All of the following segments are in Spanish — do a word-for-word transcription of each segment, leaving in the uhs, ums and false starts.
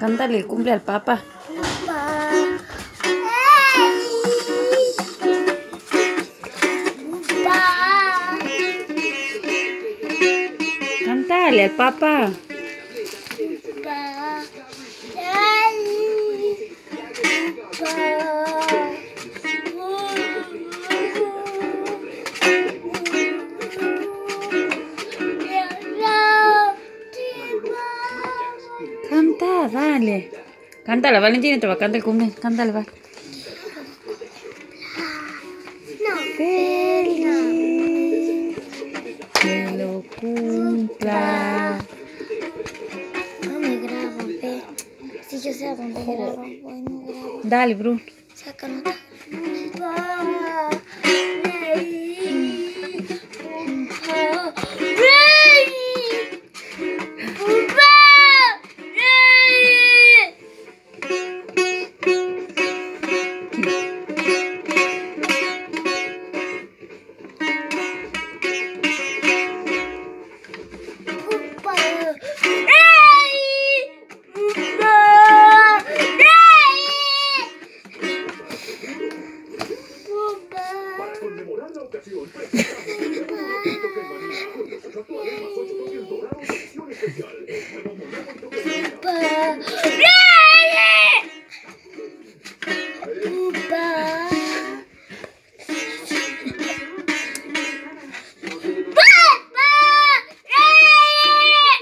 Cántale el cumple al Papa. Cántale al Papa. Canta, dale. Cántale, Valentina, te va a cantar el cumple. Cántale, va. Feliz que lo cumpla. No me grabo, ve. Si yo sé a dónde grabo, voy, no grabo. Dale, Bruno. Saca nota.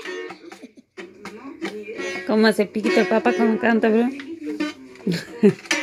¿Cómo hace piquito el Papa cuando canta, bro?